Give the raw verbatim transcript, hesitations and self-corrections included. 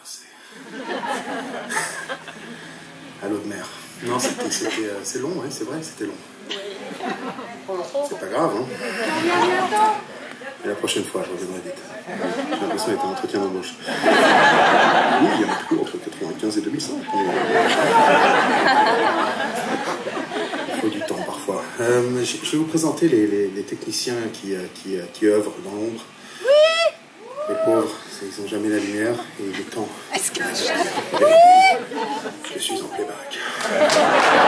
c'est... À l'eau de mer. Non, c'était... Euh, c'est long, hein, c'est vrai, c'était long. C'est pas grave, hein. Et la prochaine fois, je reviendrai vite. J'ai l'impression d'être un entretien d'embauche. Oui, il y en a beaucoup entre quatre-vingt-quinze et deux mille cinq. Mais... il faut du temps parfois. Euh, je, je vais vous présenter les, les, les techniciens qui, qui, qui œuvrent dans l'ombre. Oui. Les pauvres, ils n'ont jamais la lumière et le temps. Est-ce que... Oui. Je suis en playback.